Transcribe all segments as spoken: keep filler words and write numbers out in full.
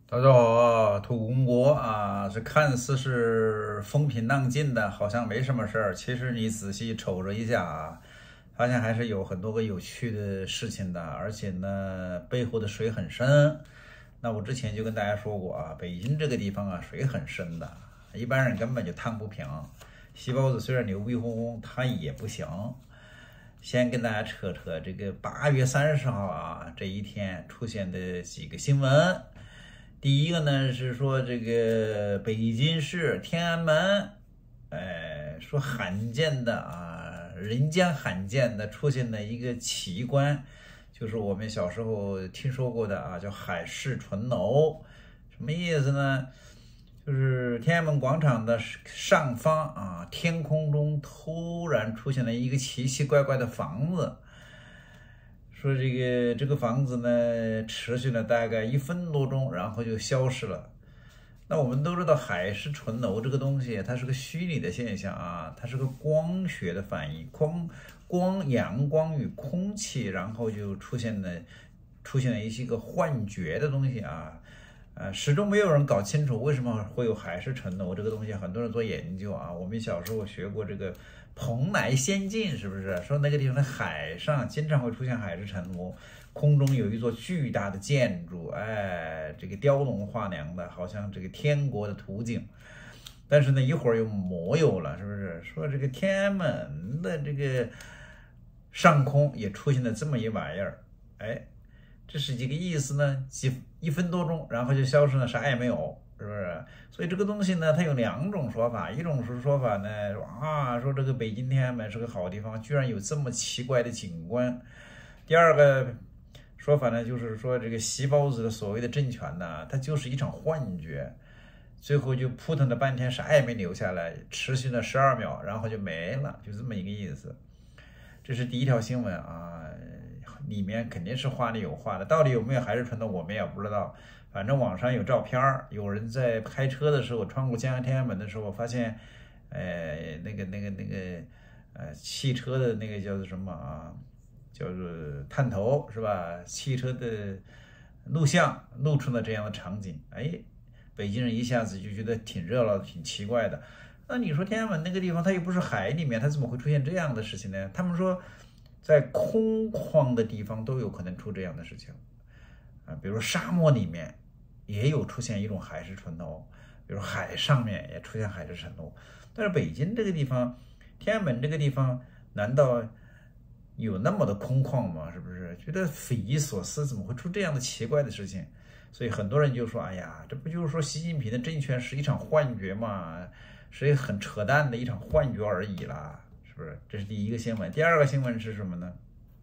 大家好啊，土公国啊，这看似是风平浪静的，好像没什么事儿。其实你仔细瞅着一下啊，发现还是有很多个有趣的事情的，而且呢，背后的水很深。那我之前就跟大家说过啊，北京这个地方啊，水很深的，一般人根本就趟不平。西包子虽然牛逼哄哄，它也不行。先跟大家扯扯这个八月三十号啊，这一天出现的几个新闻。第一个呢是说这个北京市天安门，哎，说罕见的啊，人间罕见的出现了一个奇观，就是我们小时候听说过的啊，叫海市蜃楼。什么意思呢？就是天安门广场的上方啊，天空中突然出现了一个奇奇怪怪的房子。说这个这个房子呢，持续了大概一分多钟，然后就消失了。那我们都知道海市蜃楼这个东西，它是个虚拟的现象啊，它是个光学的反应，光光阳光与空气，然后就出现了出现了一些个幻觉的东西啊。呃，始终没有人搞清楚为什么会有海市蜃楼这个东西，很多人做研究啊。我们小时候学过这个蓬莱仙境，是不是？说那个地方的海上经常会出现海市蜃楼，空中有一座巨大的建筑，哎，这个雕龙画梁的，好像这个天国的图景。但是呢，一会儿又没有了，是不是？说这个天安门的这个上空也出现了这么一玩意儿，哎。这是几个意思呢？几一分多钟，然后就消失了，啥也没有，是不是？所以这个东西呢，它有两种说法。一种是说法呢，啊，说这个北京天安门是个好地方，居然有这么奇怪的景观。第二个说法呢，就是说这个习包子的所谓的政权呢，它就是一场幻觉，最后就扑腾了半天，啥也没留下来，持续了十二秒，然后就没了，就这么一个意思。这是第一条新闻啊。里面肯定是话里有话的，到底有没有海市蜃楼我们也不知道。反正网上有照片，有人在开车的时候穿过江阳天安门的时候，发现，呃，那个那个那个，呃，汽车的那个叫做什么啊？叫做探头是吧？汽车的录像录出了这样的场景，哎，北京人一下子就觉得挺热闹、挺奇怪的。那你说天安门那个地方，它又不是海里面，它怎么会出现这样的事情呢？他们说，在空旷的地方都有可能出这样的事情啊，比如说沙漠里面也有出现一种海市蜃楼，比如海上面也出现海市蜃楼。但是北京这个地方，天安门这个地方，难道有那么的空旷吗？是不是？觉得匪夷所思，怎么会出这样的奇怪的事情？所以很多人就说：“哎呀，这不就是说习近平的政权是一场幻觉吗？是很扯淡的一场幻觉而已啦。”是不是？这是第一个新闻。第二个新闻是什么呢？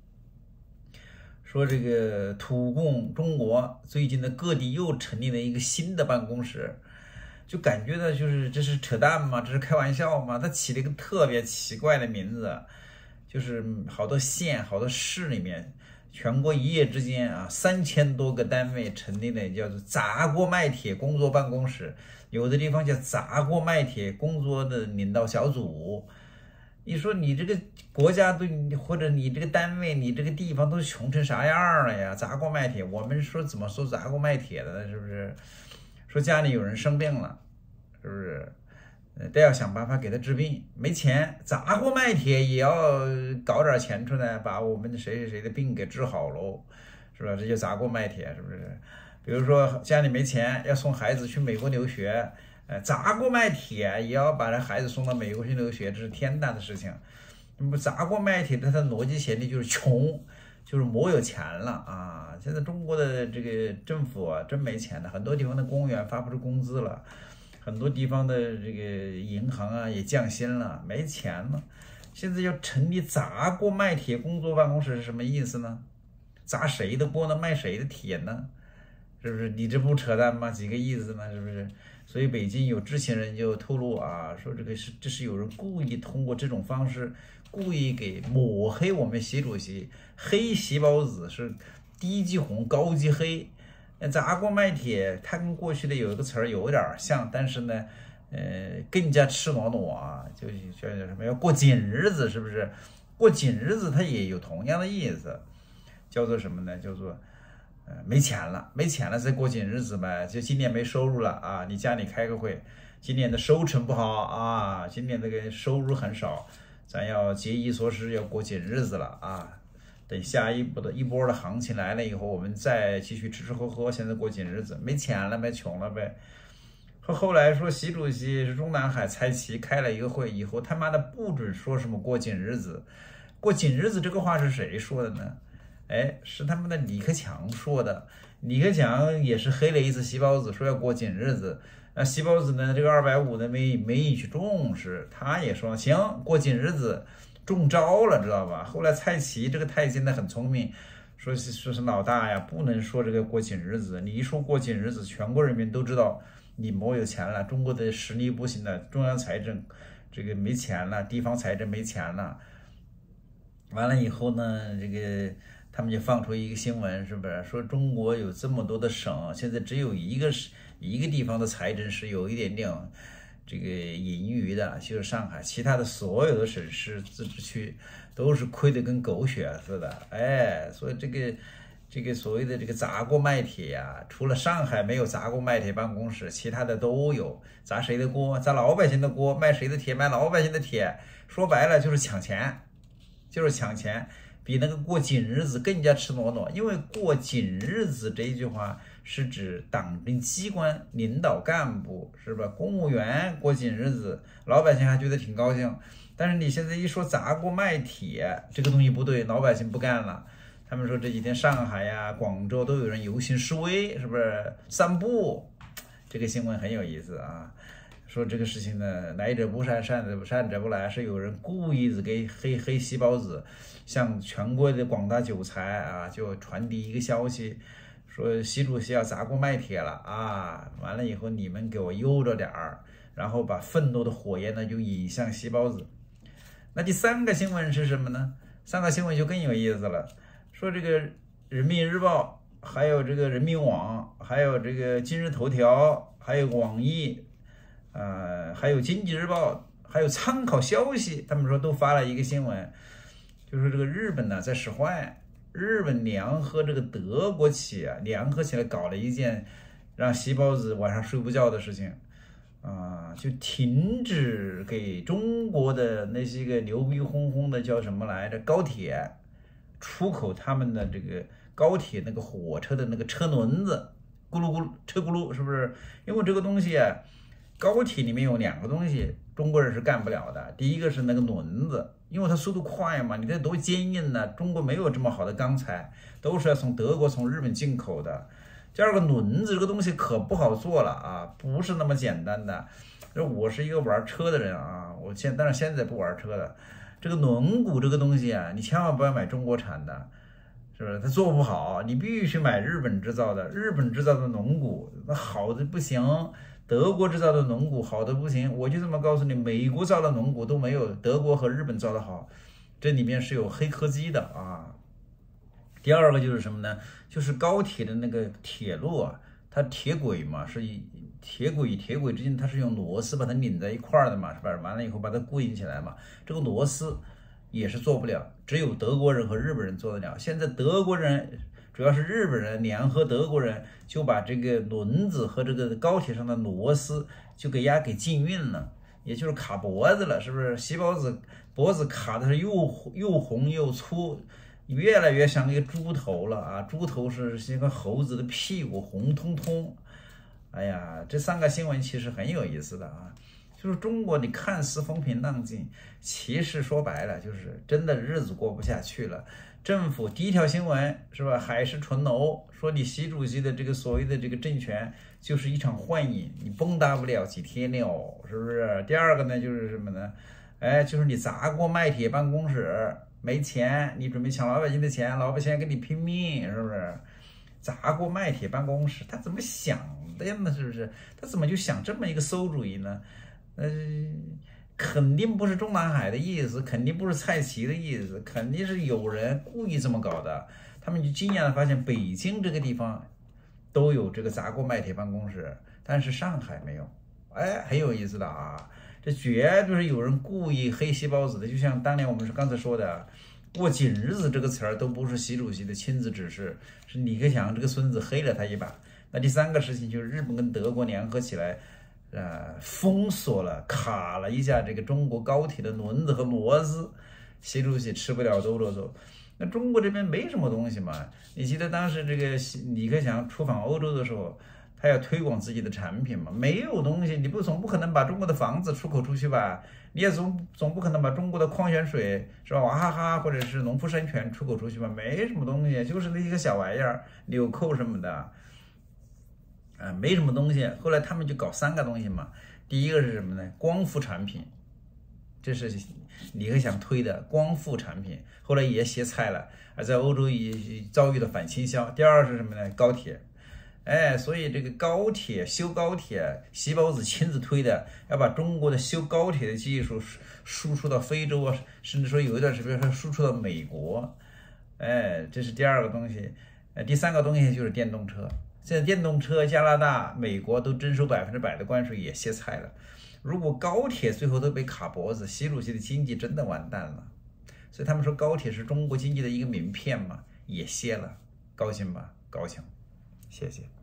说这个土共中国最近的各地又成立了一个新的办公室，就感觉到就是这是扯淡吗？这是开玩笑吗？他起了一个特别奇怪的名字，就是好多县、好多市里面，全国一夜之间啊，三千多个单位成立了叫做砸锅卖铁工作办公室，有的地方叫砸锅卖铁工作的领导小组。你说你这个国家对你或者你这个单位你这个地方都穷成啥样了呀？砸锅卖铁，我们说怎么说砸锅卖铁的呢？是不是？说家里有人生病了，是不是？呃，都要想办法给他治病，没钱，砸锅卖铁也要搞点钱出来，把我们谁谁谁的病给治好喽，是吧？这就砸锅卖铁，是不是？比如说家里没钱，要送孩子去美国留学。呃，砸锅卖铁也要把这孩子送到美国去留学，这是天大的事情。那么砸锅卖铁的，它的逻辑前提就是穷，就是没有钱了啊！现在中国的这个政府啊，真没钱了，很多地方的公务员发不出工资了，很多地方的这个银行啊也降薪了，没钱了。现在要成立砸锅卖铁工作办公室是什么意思呢？砸谁的锅呢？卖谁的铁呢？是不是？你这不扯淡吗？几个意思呢？是不是？所以北京有知情人就透露啊，说这个是这是有人故意通过这种方式，故意给抹黑我们习主席，黑习包子是低级红高级黑。砸锅卖铁，它跟过去的有一个词儿有点像，但是呢，呃，更加赤裸裸啊，就叫什么要过紧日子，是不是？过紧日子它也有同样的意思，叫做什么呢？叫做呃，没钱了，没钱了，再过紧日子呗。就今年没收入了啊，你家里开个会，今年的收成不好啊，今年这个收入很少，咱要节衣缩食，要过紧日子了啊。等下一步的一波的行情来了以后，我们再继续吃吃喝喝，现在过紧日子，没钱了呗，穷了呗。后后来说习主席是中南海蔡奇开了一个会以后，他妈的不准说什么过紧日子，过紧日子这个话是谁说的呢？哎，是他们的李克强说的。李克强也是黑了一次细胞子，说要过紧日子。那细胞子呢，这个二百五呢没没引起重视，他也说行，过紧日子，中招了，知道吧？后来蔡奇这个太监呢很聪明，说是说是老大呀，不能说这个过紧日子，你一说过紧日子，全国人民都知道你没有钱了，中国的实力不行了，中央财政这个没钱了，地方财政没钱了。完了以后呢，这个他们就放出一个新闻，是不是说中国有这么多的省，现在只有一个一个地方的财政是有一点点这个盈余的，就是上海，其他的所有的省市自治区都是亏得跟狗血似的。哎，所以这个这个所谓的这个砸锅卖铁呀，除了上海没有砸锅卖铁办公室，其他的都有。砸谁的锅？砸老百姓的锅，卖谁的铁？卖老百姓的铁。说白了就是抢钱。就是抢钱，比那个过紧日子更加赤裸裸。因为过紧日子这一句话是指党政机关领导干部，是吧？公务员过紧日子，老百姓还觉得挺高兴。但是你现在一说砸锅卖铁，这个东西不对，老百姓不干了。他们说这几天上海呀、广州都有人游行示威，是不是散步？这个新闻很有意思啊。说这个事情呢，来者不善，善者不善者不来，是有人故意的给黑黑细胞子，向全国的广大韭菜啊，就传递一个消息，说习主席要砸锅卖铁了啊！完了以后你们给我悠着点儿，然后把愤怒的火焰呢就引向细胞子。那第三个新闻是什么呢？三个新闻就更有意思了，说这个人民日报，还有这个人民网，还有这个今日头条，还有网易。呃，还有经济日报，还有参考消息，他们说都发了一个新闻，就是这个日本呢在使坏，日本联合这个德国企业联合起来搞了一件让细胞子晚上睡不觉的事情，啊、呃，就停止给中国的那些个牛逼哄哄的叫什么来着高铁出口他们的这个高铁那个火车的那个车轮子，咕噜咕噜车咕噜，是不是？因为这个东西啊。高铁里面有两个东西，中国人是干不了的。第一个是那个轮子，因为它速度快嘛，你这多坚硬呢，中国没有这么好的钢材，都是要从德国、从日本进口的。第二个轮子这个东西可不好做了啊，不是那么简单的。我是一个玩车的人啊，我现但是现在不玩车的。这个轮毂这个东西啊，你千万不要买中国产的，是不是？它做不好，你必须买日本制造的。日本制造的轮毂那好的不行。德国制造的轮毂好的不行，我就这么告诉你，美国造的轮毂都没有德国和日本造的好，这里面是有黑科技的啊。第二个就是什么呢？就是高铁的那个铁路啊，它铁轨嘛，是以铁轨与铁轨之间它是用螺丝把它拧在一块儿的嘛，是吧？完了以后把它固定起来嘛，这个螺丝也是做不了，只有德国人和日本人做得了。现在德国人。主要是日本人联合德国人，就把这个轮子和这个高铁上的螺丝就给压给禁运了，也就是卡脖子了，是不是？细胞子脖子卡的是又又红又粗，越来越像一个猪头了啊！猪头是一个猴子的屁股，红彤彤。哎呀，这三个新闻其实很有意思的啊。就是中国，你看似风平浪静，其实说白了就是真的日子过不下去了。政府第一条新闻是吧？海市蜃楼，说你习主席的这个所谓的这个政权就是一场幻影，你蹦跶不了几天了，是不是？第二个呢就是什么呢？哎，就是你砸锅卖铁办公室没钱，你准备抢老百姓的钱，老百姓跟你拼命，是不是？砸锅卖铁办公室，他怎么想的呀？是不是？他怎么就想这么一个馊主意呢？呃，肯定不是中南海的意思，肯定不是蔡奇的意思，肯定是有人故意这么搞的。他们就惊讶的发现，北京这个地方都有这个砸锅卖铁办公室，但是上海没有。哎，很有意思的啊！这绝对是有人故意黑细胞子的，就像当年我们是刚才说的， 过紧日子这个词儿都不是习主席的亲自指示，是李克强这个孙子黑了他一把。那第三个事情就是日本跟德国联合起来，呃，封锁了、卡了一下这个中国高铁的轮子和螺丝，习主席吃不了兜着走。那中国这边没什么东西嘛？你记得当时这个李克强出访欧洲的时候，他要推广自己的产品嘛？没有东西，你不总不可能把中国的房子出口出去吧？你也总总不可能把中国的矿泉水是吧，娃哈哈或者是农夫山泉出口出去吧？没什么东西，就是那一个小玩意儿，纽扣什么的，啊、呃，没什么东西。后来他们就搞三个东西嘛，第一个是什么呢？光伏产品，这是李克强推的光伏产品，后来也歇菜了，而在欧洲也遭遇了反倾销。第二是什么呢？高铁。哎，所以这个高铁修高铁，习包子亲自推的，要把中国的修高铁的技术输出到非洲啊，甚至说有一段时间说输出到美国。哎，这是第二个东西。呃，第三个东西就是电动车。现在电动车，加拿大、美国都征收百分之百的关税，也歇菜了。如果高铁最后都被卡脖子，习主席的经济真的完蛋了。所以他们说高铁是中国经济的一个名片嘛，也歇了，高兴吧？高兴，谢谢。